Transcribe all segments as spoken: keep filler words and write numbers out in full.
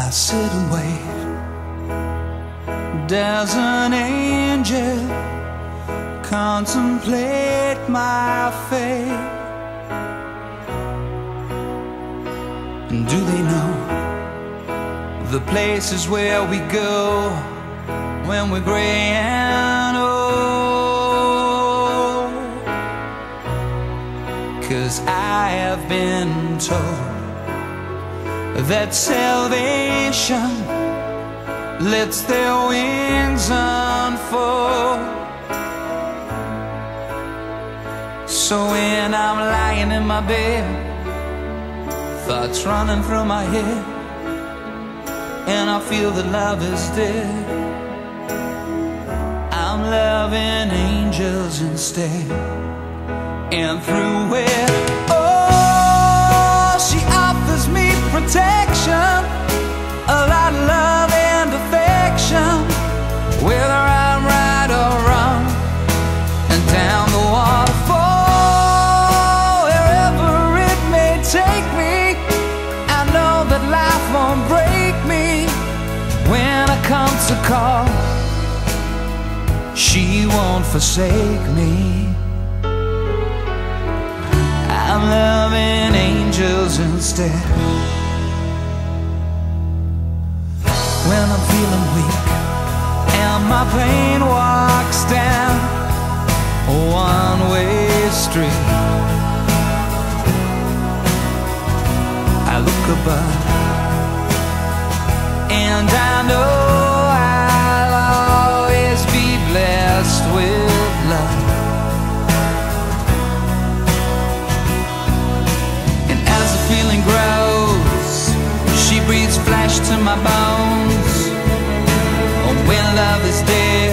I sit and wait. Does an angel contemplate my fate? And do they know the places where we go when we're gray and old? 'Cause I have been told that salvation lets their wings unfold. So when I'm lying in my bed, thoughts running through my head, and I feel that love is dead, I'm loving angels instead. And through it, oh, she offers me protection, a lot of love and affection, whether I'm right or wrong. And down the waterfall, wherever it may take me, I know that life won't break me. When I come to call, she won't forsake me. I'm loving angels instead. When I'm feeling weak and my pain walks down a one-way street, I look above and I know I'll always be blessed with love. And as the feeling grows, she breathes flesh to my bones. Oh, when love is dead,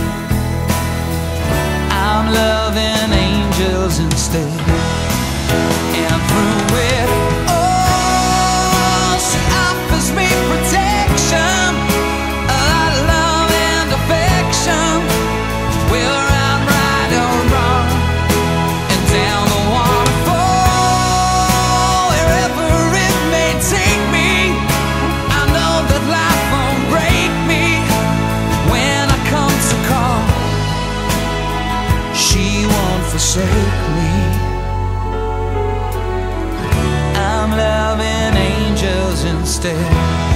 I'm loving angels instead. And through it, oh, she offers me protection, a lot of love and affection, whether I'm right or wrong. And down the waterfall, wherever it may take me, I know that life won't break me. When I come to call, she won't forsake me. I'm loving angels instead.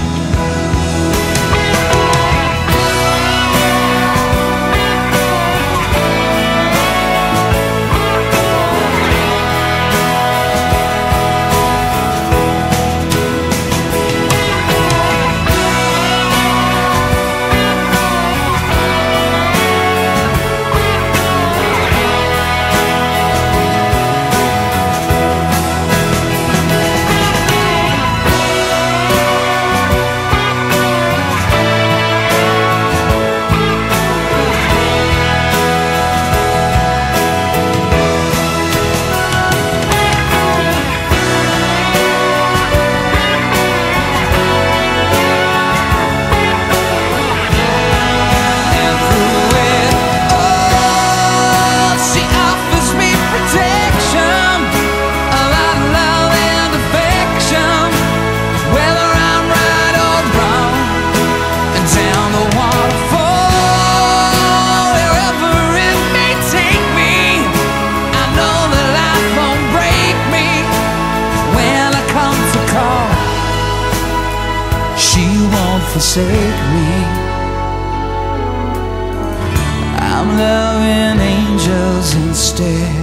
Forsake me. I'm loving angels instead.